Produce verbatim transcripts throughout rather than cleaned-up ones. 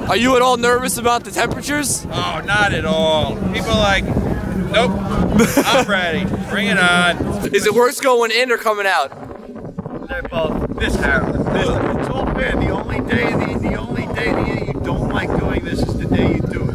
Are you at all nervous about the temperatures? Oh, not at all. People are like, nope, I'm ready. Bring it on. Is it worse going in or coming out? They're both this hard. It's all fair. The only day, the, the only day of the year you don't like doing this is the day you do it.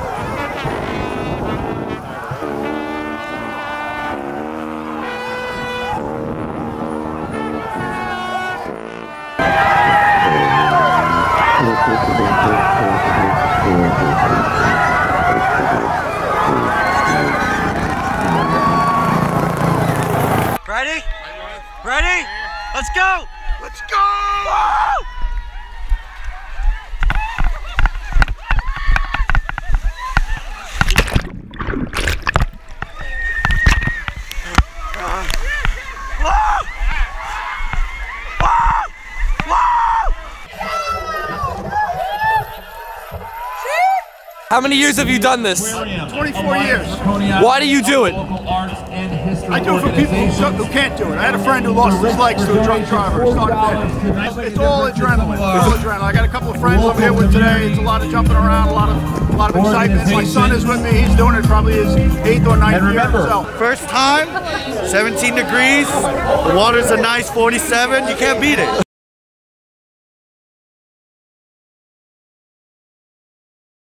Ready? Ready? Let's go! Let's go! Woo! How many years have you done this? twenty-four years. Why do you do it? I do it for people who, who can't do it. I had a friend who lost his legs to a drunk driver. It's, not it's all adrenaline. It's all adrenaline. I got a couple of friends I'm here with today. It's a lot of jumping around, a lot of a lot of excitement. My son is with me. He's doing it probably his eighth or ninth year himself. First time, seventeen degrees. The water's a nice forty-seven. You can't beat it.